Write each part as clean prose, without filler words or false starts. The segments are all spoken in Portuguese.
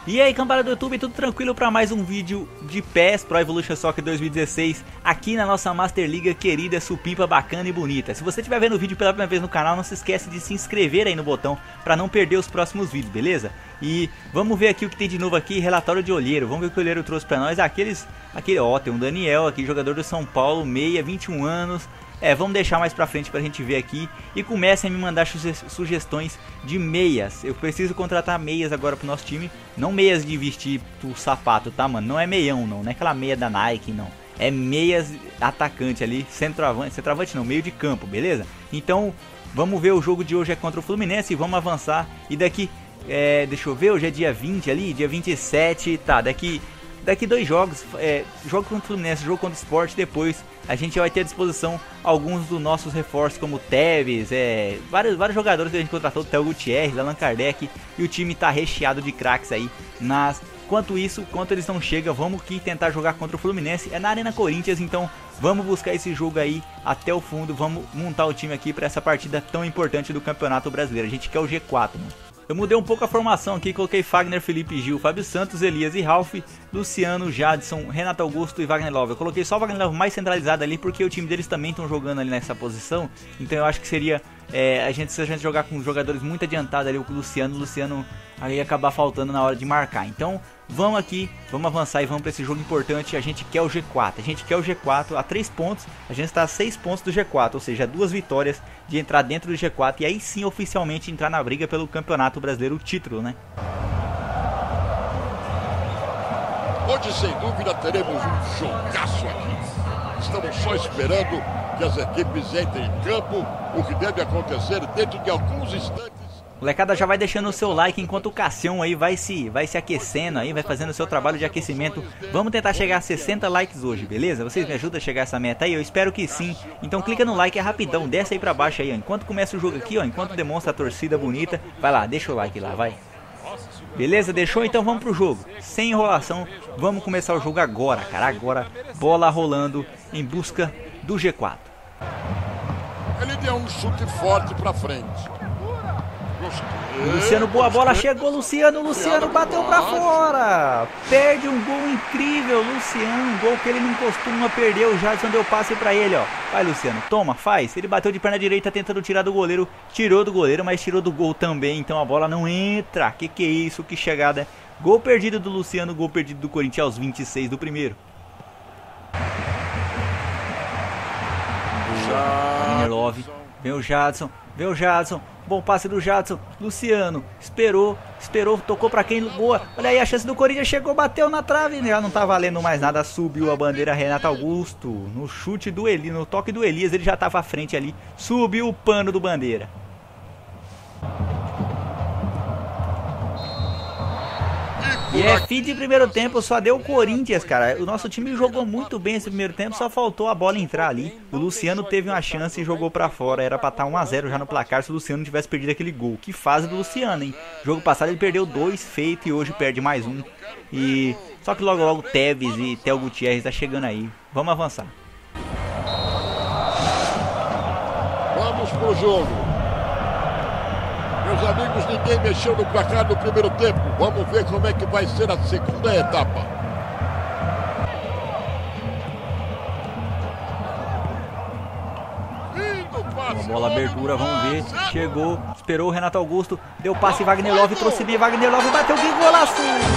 E aí, cambada do YouTube, tudo tranquilo para mais um vídeo de PES Pro Evolution Soccer 2016 aqui na nossa Master Liga querida, supimpa, bacana e bonita. Se você estiver vendo o vídeo pela primeira vez no canal, não se esquece de se inscrever aí no botão para não perder os próximos vídeos, beleza? E vamos ver aqui o que tem de novo aqui, relatório de olheiro. Vamos ver o que o olheiro trouxe para nós. Tem um Daniel aqui, jogador do São Paulo, meia, 21 anos. Vamos deixar mais pra frente pra gente ver aqui. E comecem a me mandar sugestões de meias. Eu preciso contratar meias agora pro nosso time. Não meias de vestir o sapato, tá, mano? Não é meião, não. Não é aquela meia da Nike, não. É meias atacante ali, centroavante não, meio de campo, beleza? Então, vamos ver, o jogo de hoje é contra o Fluminense e vamos avançar. E daqui, deixa eu ver, hoje é dia 20 ali, dia 27, tá, daqui 2 jogos, jogo contra o Fluminense, jogo contra o Sport, depois a gente vai ter à disposição alguns dos nossos reforços, como o Tevez, vários jogadores que a gente contratou, o Theo Gutierrez, Allan Kardec, e o time tá recheado de craques aí. Enquanto eles não chegam, vamos aqui tentar jogar contra o Fluminense, na Arena Corinthians, então vamos buscar esse jogo aí até o fundo, vamos montar o time aqui para essa partida tão importante do Campeonato Brasileiro. A gente quer o G4, mano. Eu mudei um pouco a formação aqui, coloquei Fagner, Felipe, Gil, Fábio Santos, Elias e Ralf, Luciano, Jadson, Renato Augusto e Wagner Love. Eu coloquei só o Wagner Love mais centralizado ali porque o time deles também estão jogando ali nessa posição. Então eu acho que seria, se a gente jogar com jogadores muito adiantados ali, o Luciano aí ia acabar faltando na hora de marcar. Então vamos aqui, vamos avançar e vamos para esse jogo importante. A gente quer o G4, a 3 pontos, a gente está a 6 pontos do G4, ou seja, 2 vitórias de entrar dentro do G4 e aí sim oficialmente entrar na briga pelo Campeonato Brasileiro, o título, né? Hoje, sem dúvida, teremos um jogaço aqui. Estamos só esperando que as equipes entrem em campo, o que deve acontecer dentro de alguns instantes. Molecada, já vai deixando o seu like enquanto o Cassião aí vai se aquecendo aí, vai fazendo o seu trabalho de aquecimento. Vamos tentar chegar a 60 likes hoje, beleza? Vocês me ajudam a chegar a essa meta aí? Eu espero que sim. Então clica no like, é rapidão, desce aí pra baixo aí, ó. Enquanto começa o jogo aqui, ó, enquanto demonstra a torcida bonita, vai lá, deixa o like lá, vai. Beleza, deixou? Então vamos pro jogo. Sem enrolação, vamos começar o jogo agora, cara. Agora, bola rolando em busca do G4. Ele deu um chute forte pra frente. Luciano, boa bola, chegou Luciano bateu pra fora. Perde um gol incrível, Luciano, um gol que ele não costuma perder. O Jadson deu passe pra ele, ó. Vai, Luciano, toma, faz. Ele bateu de perna direita tentando tirar do goleiro. Tirou do goleiro, mas tirou do gol também. Então a bola não entra. Que é isso, que chegada. Gol perdido do Luciano, gol perdido do Corinthians aos 26 do primeiro. Wagner Love, vem o Jadson. Bom passe do Jadson, Luciano, esperou, tocou pra quem? Boa, olha aí a chance do Corinthians, chegou, bateu na trave, já não tá valendo mais nada, subiu a bandeira Renato Augusto, no chute do Elias, no toque do Elias, ele já tava à frente ali, subiu o pano do bandeira. E fim de primeiro tempo, só deu o Corinthians, cara. O nosso time jogou muito bem esse primeiro tempo, só faltou a bola entrar ali. O Luciano teve uma chance e jogou pra fora. Era pra estar 1 a 0 já no placar se o Luciano tivesse perdido aquele gol. Que fase do Luciano, hein? Jogo passado ele perdeu 2 feito e hoje perde mais 1. Só que logo Tevez e Theo Gutierrez tá chegando aí. Vamos avançar. Vamos pro jogo. Meus amigos, ninguém mexeu no placar no primeiro tempo. Vamos ver como é que vai ser a segunda etapa. Uma bola abertura, vamos ver. Chegou, esperou o Renato Augusto. Deu passe, Wagner Love, trouxe bem, Wagner Love bateu, que golaço!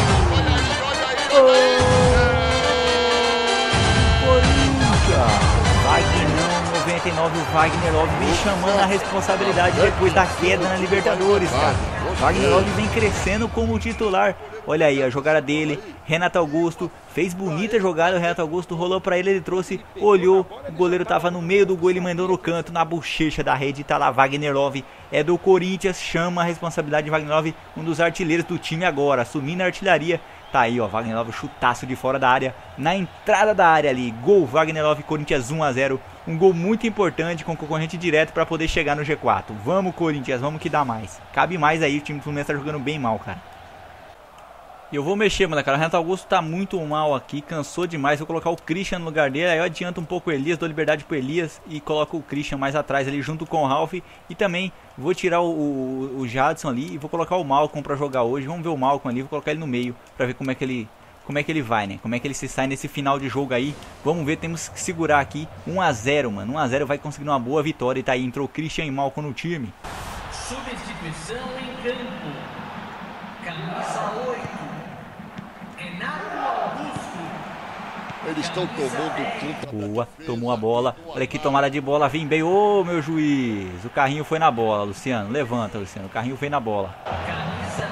Corinthians! Wagner 99, o Wagner Love vem chamando a responsabilidade depois da queda na Libertadores, cara. Wagner Love vem crescendo como titular. Olha aí a jogada dele, Renato Augusto, fez bonita jogada, o Renato Augusto rolou pra ele trouxe, olhou, o goleiro tava no meio do gol, ele mandou no canto, na bochecha da rede, tá lá Wagner Love, é do Corinthians, chama a responsabilidade de Wagner Love, um dos artilheiros do time agora, assumindo a artilharia. Tá aí, ó, Wagner Love, chutaço de fora da área, na entrada da área ali, gol, Wagner Love, Corinthians 1 a 0, um gol muito importante com concorrente direto para poder chegar no G4. Vamos, Corinthians, vamos que dá mais. Cabe mais aí, o time do Fluminense tá jogando bem mal, cara. E eu vou mexer, molecada. O Renato Augusto tá muito mal aqui, cansou demais. Vou colocar o Christian no lugar dele. Aí eu adianto um pouco o Elias, dou liberdade pro Elias e coloco o Christian mais atrás ali junto com o Ralf. E também vou tirar o Jadson ali e vou colocar o Malcolm pra jogar hoje. Vamos ver o Malcolm ali, vou colocar ele no meio pra ver como é que ele vai, né? Como é que ele se sai nesse final de jogo aí. Vamos ver, temos que segurar aqui 1 a 0, mano. 1 a 0 vai conseguir uma boa vitória. E tá aí, entrou Christian e Malcolm no time. Substituição em campo. Camisa 8. Renato Augusto. Eles estão tomando conta. Boa, tomou a bola. Olha que tomada de bola, vem bem. Ô, meu juiz. O carrinho foi na bola, Luciano. Levanta, Luciano. O carrinho foi na bola. Camisa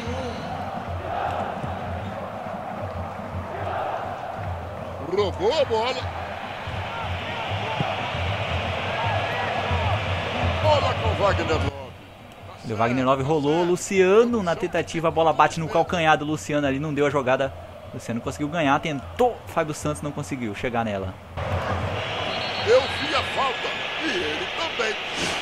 21. Roubou a bola. Bola com Wagner Love. O Wagner Love rolou. Luciano na tentativa. A bola bate no calcanhar do Luciano ali. Não deu a jogada. Luciano conseguiu ganhar. Tentou. Fábio Santos não conseguiu chegar nela. Eu vi a falta. E ele também.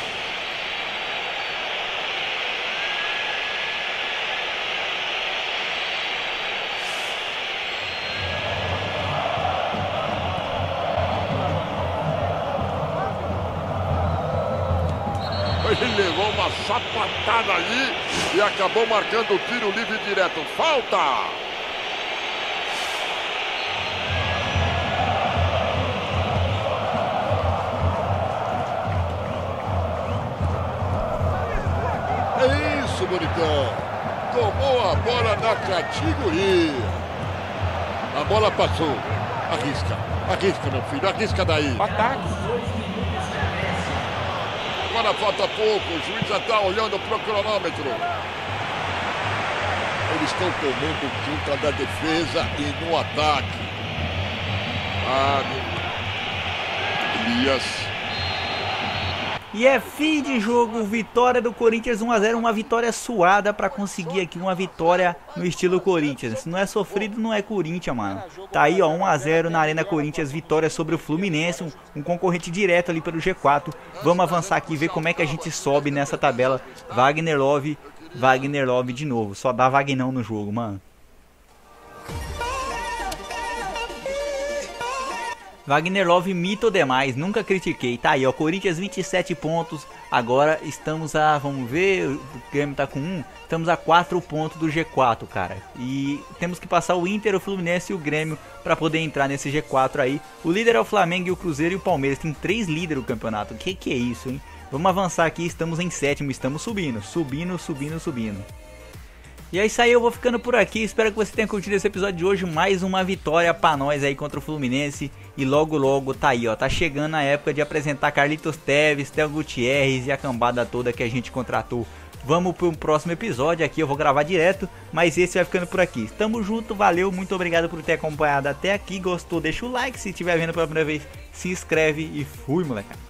Ele levou uma sapatada ali e acabou marcando o tiro livre direto. Falta! É isso, bonitão. Tomou a bola na categoria. A bola passou. Arrisca. Arrisca, meu filho. Arrisca daí. Ataque. Agora falta pouco, o juiz já está olhando para o cronômetro. Eles estão tomando conta da defesa e no ataque. Elias. E é fim de jogo, vitória do Corinthians 1 a 0, uma vitória suada pra conseguir aqui uma vitória no estilo Corinthians. Se não é sofrido, não é Corinthians, mano. Tá aí, ó, 1 a 0 na Arena Corinthians, vitória sobre o Fluminense, um concorrente direto ali pelo G4. Vamos avançar aqui e ver como é que a gente sobe nessa tabela. Wagner Love de novo. Só dá Vagnão no jogo, mano. Wagner Love mito demais, nunca critiquei. Tá aí, ó, Corinthians 27 pontos. Agora estamos a, vamos ver, o Grêmio tá com 1. Estamos a 4 pontos do G4, cara. E temos que passar o Inter, o Fluminense e o Grêmio para poder entrar nesse G4 aí. O líder é o Flamengo e o Cruzeiro e o Palmeiras. Tem 3 líderes do campeonato. Que é isso, hein? Vamos avançar aqui, estamos em 7º, estamos subindo. Subindo. E é isso aí, eu vou ficando por aqui. Espero que você tenha curtido esse episódio de hoje. Mais uma vitória pra nós aí contra o Fluminense. E logo tá aí, ó. Tá chegando a época de apresentar Carlitos Teves, Theo Gutierrez e a cambada toda que a gente contratou. Vamos pro próximo episódio aqui, eu vou gravar direto. Mas esse vai ficando por aqui. Tamo junto, valeu, muito obrigado por ter acompanhado até aqui. Gostou, deixa o like. Se estiver vendo pela primeira vez, se inscreve e fui, molecada.